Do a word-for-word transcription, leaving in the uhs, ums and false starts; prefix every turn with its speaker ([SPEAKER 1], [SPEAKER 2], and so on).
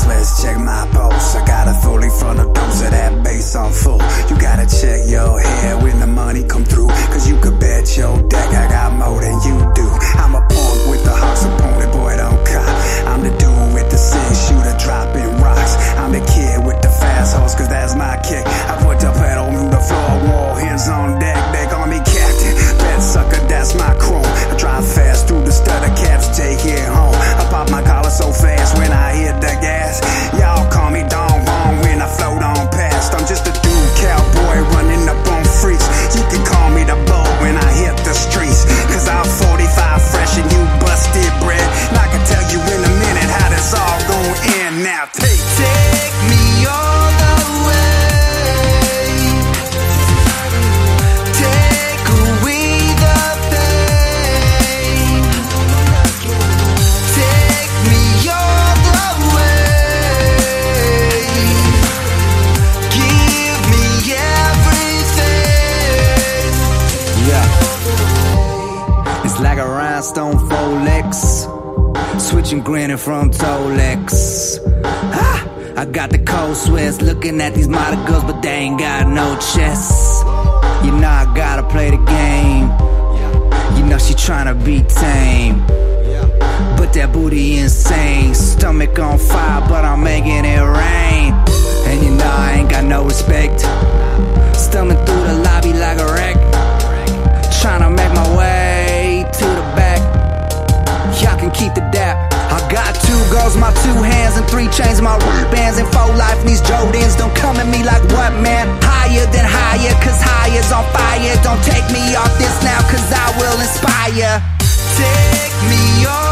[SPEAKER 1] let's check my pulse. I got a fully frontal dose of that bass on full. You gotta check your head when the money come through, cause you could bet your deck I got more than you do. I'm a punk with the hawks opponent, boy don't cop. I'm the dude with the six shooter dropping rocks. I'm the kid with the fast horse, cause that's my kick. I put the pedal on the floor, wall, hands on deck. They call me captain, bet sucker, that's my chrome. I drive fast through the stutter caps, take it home. I pop my collar so fast when I hit the gas. Y'all call me Don Juan when I float on past. I'm just a dude, cowboy, running up on freaks. You can call me the bull when I hit the streets, cause I'm forty-five fresh and you busted bread. And I can tell you in a minute how this all gon' end. Now take, take me all the way, take away the pain, take me all the way, give me everything. Yeah, it's like a rhinestone Folex, switching grinning from Tolex. Ah, I got the cold sweats looking at these model girls, but they ain't got no chests. You know I gotta play the game. You know she tryna be tame, but that booty insane. Stomach on fire, but I'm making it rain. And you know I ain't got no respect. Stumbling through the lobby like a wreck, tryna make my way to the back. Y'all can keep the dap. I got two girls, my two hands, and three chains, my wristbands, and four life in these Jordans. Don't come at me like what, man? Higher than higher, cause higher's on fire. Don't take me off this now, cause I will inspire. Take me off.